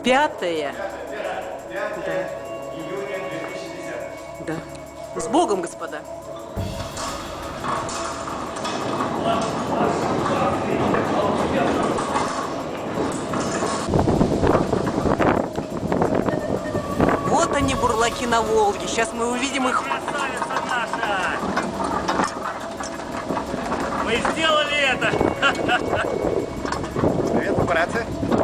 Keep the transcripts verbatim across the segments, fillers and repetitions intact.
Пятое. Да. Да. С Богом, господа. Вот они, бурлаки на Волге. Сейчас мы увидим их. Красавица наша! Мы сделали это! Привет, братцы!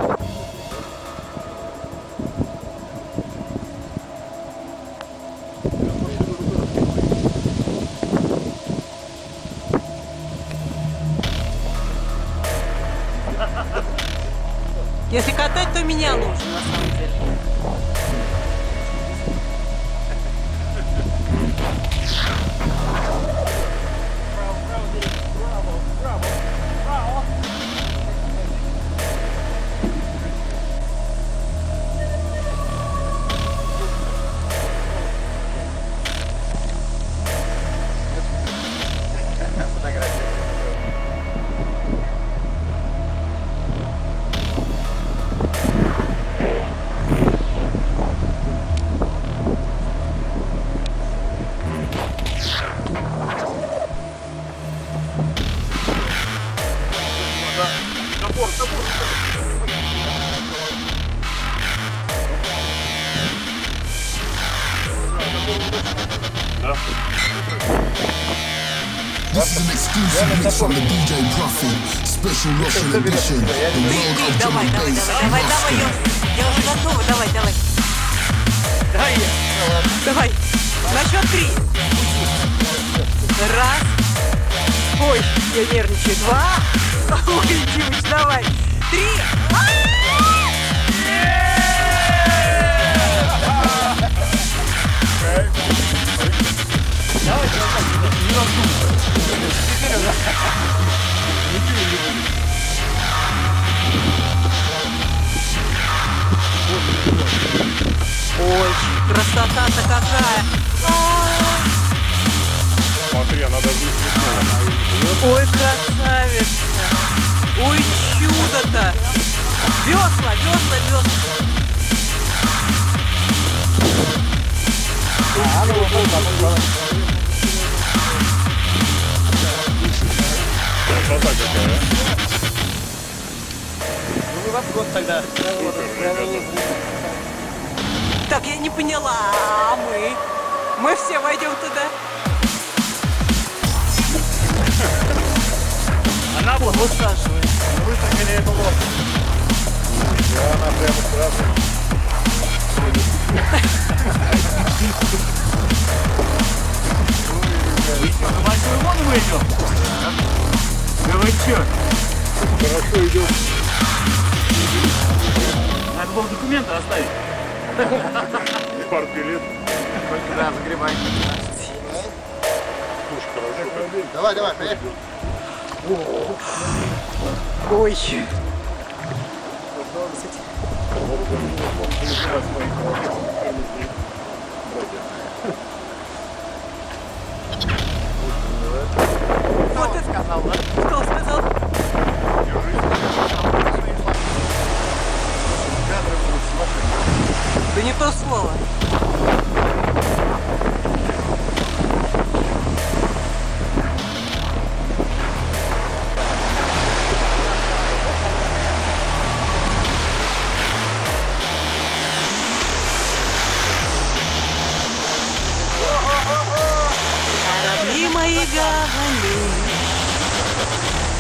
Если катать, то меня нужно, на самом деле. This is an exclusive mix from the ди джей Profit, special Russian edition, the world of drum Давай, and давай, bass давай, in давай, давай, Moscow. я, я уже готова, давай, давай. Давай, на счет три. Раз. Ой, я нервничаю. Два. Ой, Димыч, давай. Три. Давай, не раздумывай. Ой, красота-то какая. Смотри, она даже не светнула. Ой, красавица. Ой, чудо-то. Весла, весла, весла. Красота какая. Ну, вопрос тогда. Так, я не поняла, а мы? Мы все войдем туда? Она вот Высаживает. Высадили эту лодку. И она прямо сразу. на большую воду мы идем. Да вы чё? Хорошо идет. Надо было документы оставить. Партбилет. Да, загребай. Слушай, хорошо. Давай, давай, поехали. Ой. Вот ты сказал, да? Кто сказал? Да не то слово. Корабли мои гавани.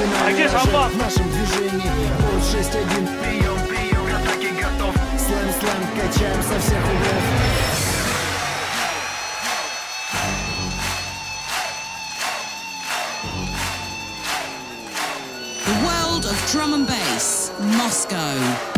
А где шампан? В нашем движении Пол шесть один. Прием, прием, к атаке готов. Слэм, слэм, качаем со всех углов. The world of drum and bass, Moscow.